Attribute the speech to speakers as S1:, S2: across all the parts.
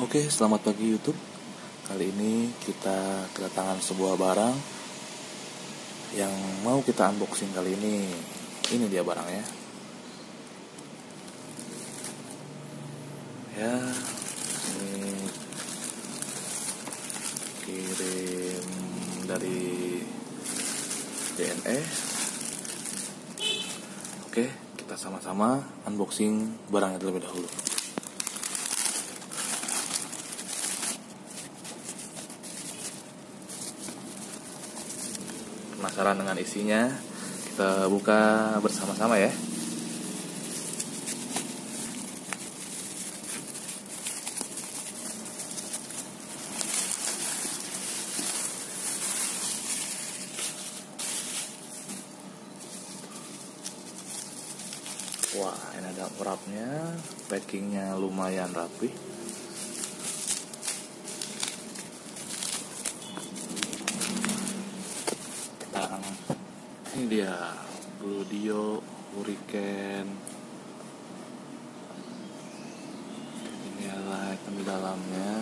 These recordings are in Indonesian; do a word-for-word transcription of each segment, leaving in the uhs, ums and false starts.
S1: Oke, selamat pagi YouTube. Kali ini kita kedatangan sebuah barang yang mau kita unboxing kali ini. Ini dia barangnya. Ya, ini kirim dari D N E. Oke, kita sama-sama unboxing barangnya terlebih dahulu. Penasaran dengan isinya? Kita buka bersama-sama ya. Wah, ini ada wrapnya, packingnya lumayan rapi. Nah, ini dia Bluedio Hurricane. Ini adalah item di dalamnya.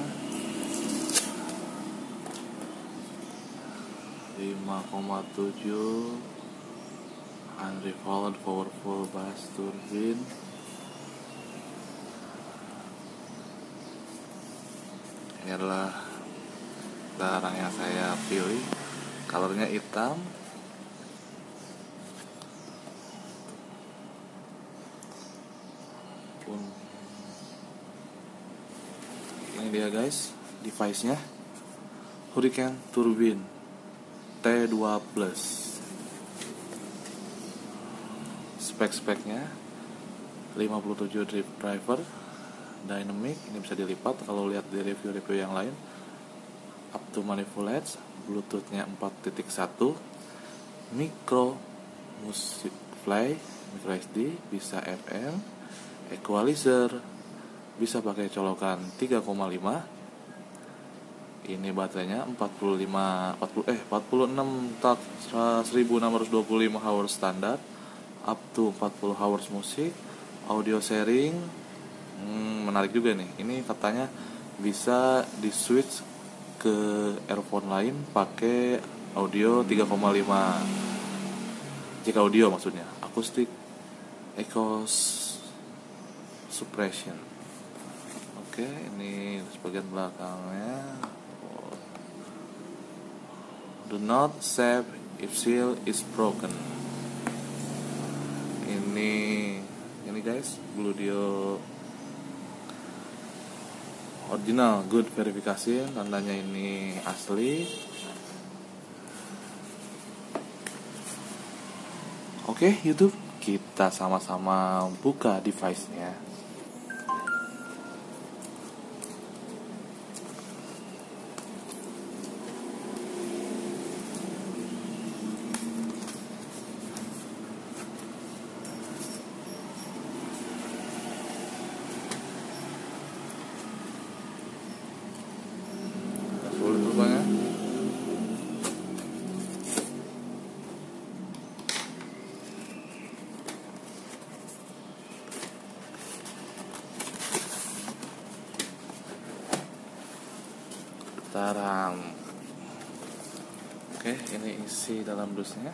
S1: lima koma tujuh Unrivaled Powerful Bass Turbine. Ini adalah barang yang saya pilih. Colornya hitam. Pun ini dia guys, device-nya Hurricane Turbine T dua plus. Spek-speknya lima puluh tujuh drift driver, dynamic, ini bisa dilipat kalau lihat di review-review yang lain. Up to manifold edge, bluetoothnya empat titik satu, micro music play, micro S D, bisa F M, equalizer, bisa pakai colokan tiga koma lima. Ini baterainya empat puluh lima empat puluh eh empat puluh enam tak seribu enam ratus dua puluh lima hours standar, up to empat puluh hours musik, audio sharing. Hmm, menarik juga nih. Ini katanya bisa di switch ke earphone lain pakai audio tiga koma lima. Jika audio maksudnya, acoustic echo suppression. Oke, ini sebagian belakangnya. Do not save if seal is broken. Ini ini guys, Bluedio original good verification, tandanya ini asli. Oke YouTube, kita sama-sama buka device-nya. Sulit rupanya. Taram. Oke, ini isi dalam dusnya.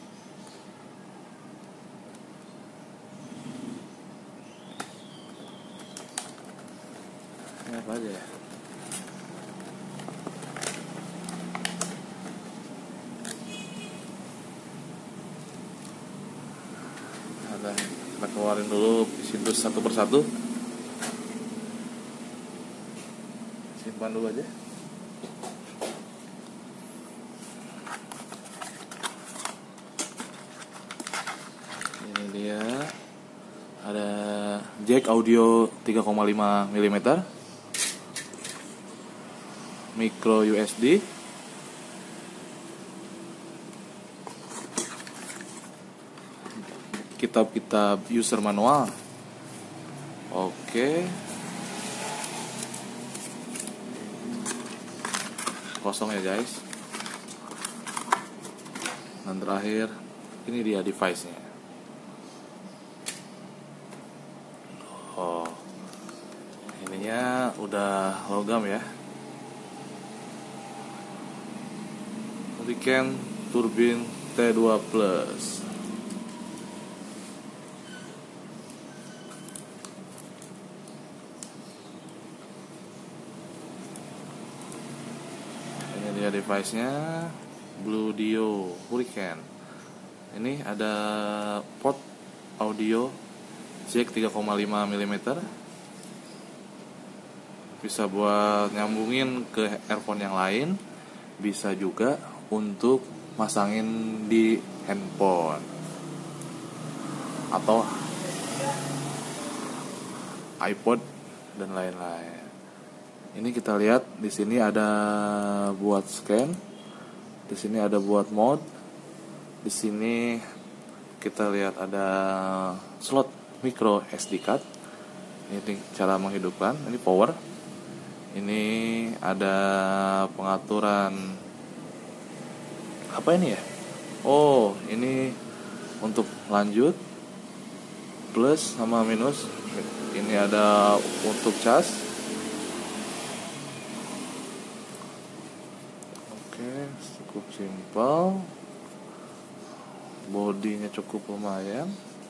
S1: Ini apa aja ya? Ada, kita keluarin dulu isi dus satu persatu. Simpan dulu aja. Ini dia, ada jack audio tiga koma lima milimeter, micro U S D, kitab-kitab user manual. Oke, kosong ya guys. Dan terakhir, ini dia device-nya. Oh, ininya udah logam ya. Hurricane Turbine T dua Plus. Ini dia device-nya, Bluedio Hurricane. Ini ada port audio jack tiga koma lima milimeter. Bisa buat nyambungin ke earphone yang lain, bisa juga untuk masangin di handphone atau iPod dan lain-lain. Ini kita lihat di sini ada buat scan, di sini ada buat mode, di sini kita lihat ada slot micro S D card. Ini cara menghidupkan, ini power. Ini ada pengaturan apa ini ya? Oh, ini untuk lanjut, plus sama minus. Ini ada untuk cas. Oke, cukup simpel. Bodinya cukup lumayan.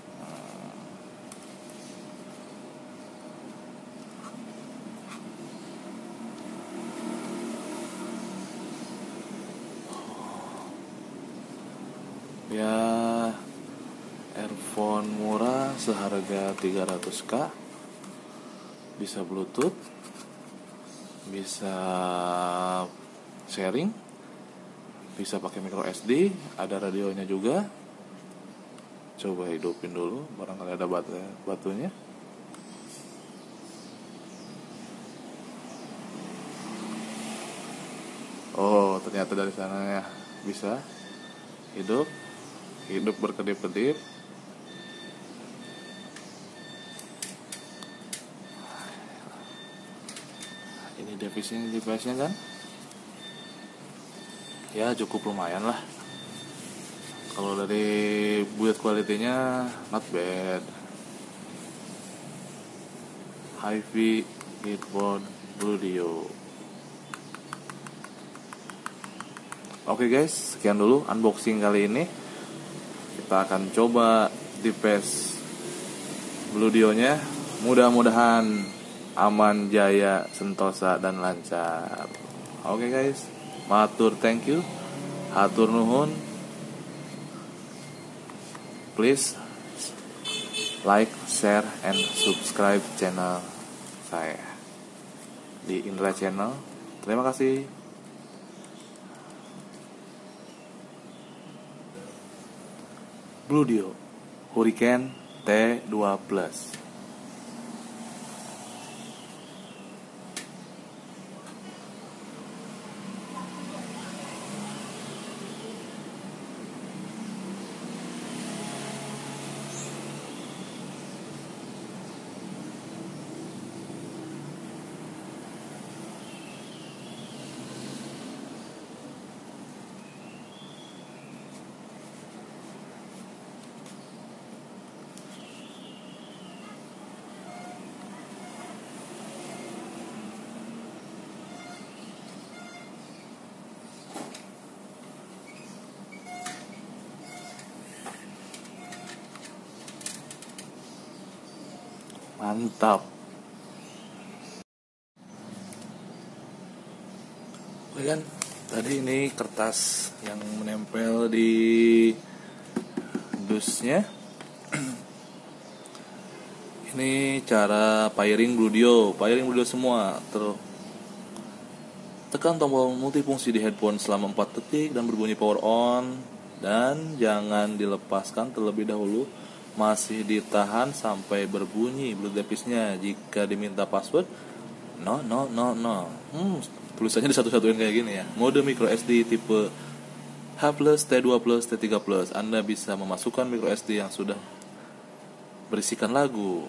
S1: Ya, earphone murah seharga tiga ratus ribu, bisa Bluetooth, bisa sharing, bisa pakai micro S D, ada radionya juga. Coba hidupin dulu, barangkali ada batu, batunya. Oh, ternyata dari sana ya bisa hidup. Hidup berkedip-kedip. Ini device-nya, device-nya kan ya cukup lumayan lah. Kalau dari build quality-nya not bad. Hi-Fi headphone Bluedio. Oke guys, sekian dulu unboxing kali ini. Kita akan coba device Bluedio-nya. Mudah-mudahan aman, jaya, sentosa, dan lancar. Oke guys, matur thank you, hatur nuhun. Please like, share, and subscribe channel saya di Indra Channel. Terima kasih. Bluedio Hurricane T dua Plus. Mantap. Oke kan, tadi ini kertas yang menempel di dusnya. Ini cara pairing Bluedio, pairing Bluedio semua. Terus tekan tombol multifungsi di headphone selama empat detik dan berbunyi power on, dan jangan dilepaskan terlebih dahulu. Masih ditahan sampai berbunyi Bluetooth device-nya. Jika diminta password, no no no no. Hmm, tulisannya di satu-satuin kayak gini ya. Mode micro S D tipe H plus, T dua plus, T tiga plus. Anda bisa memasukkan micro S D yang sudah berisikan lagu.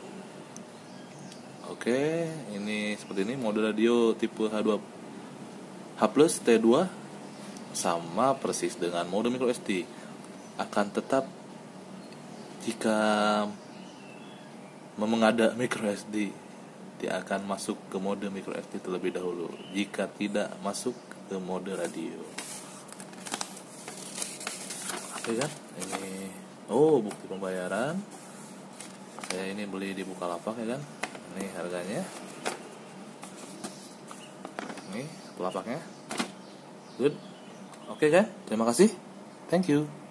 S1: Oke, ini seperti ini mode radio tipe H dua H plus, T dua sama persis dengan mode micro S D. Akan tetap jika memang ada micro S D nanti akan masuk ke mode micro S D terlebih dahulu. Jika tidak masuk ke mode radio. Oke kan? Ini oh bukti pembayaran. Saya ini beli di Bukalapak ya kan. Ini harganya. Ini pelapaknya. Good. Oke kan? Terima kasih. Thank you.